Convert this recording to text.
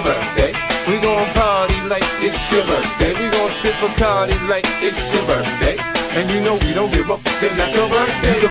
birthday. We gon' party like it's your birthday. We gon' sip Bacardi like it's your birthday. And you know we don't give a fuck, it's not your birthday.